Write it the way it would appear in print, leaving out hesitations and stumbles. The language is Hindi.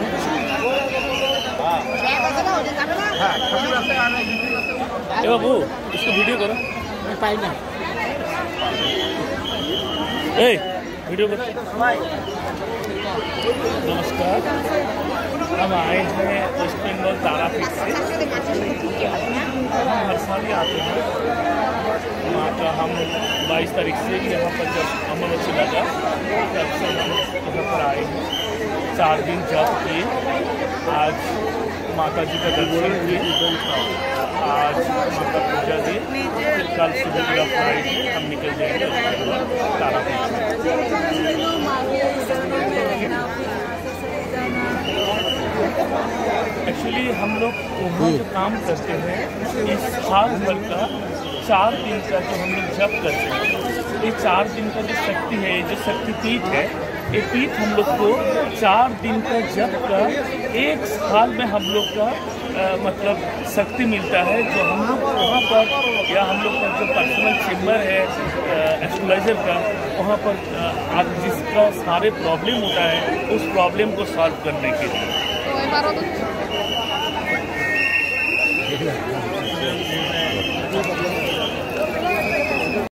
बाबू इसको वीडियो करो पाइना वीडियो करो। नमस्कार, हम आए हैं वेस्ट बंगाल तारापीठ से। हर साल ही आते हैं वहाँ का। हम 22 तारीख से यहाँ पर जब अमावस्या लगा तब से हम यहाँ पर आए हैं। 4 दिन जप किए। आज माता जी का दर्शन किए, आज माता पूजा दी, फिर कल सुबह का फ्लाइट है, हम निकल जाएंगे तारापीठ। एक्चुअली हम लोग वहाँ जो काम करते हैं इस साल भर का 4 दिन का जो हम लोग जप करते हैं, ये 4 दिन का जो शक्ति है, जो शक्तिपीठ है, ये पीठ हम लोग को 4 दिन का जप का 1 साल में हम लोग का मतलब शक्ति मिलता है। जो हम लोग वहाँ पर या हम लोग का जो पर्सनल चेम्बर है एस्ट्रोलॉजर का, वहाँ पर आज जिसका सारे प्रॉब्लम होता है उस प्रॉब्लम को सॉल्व करने के लिए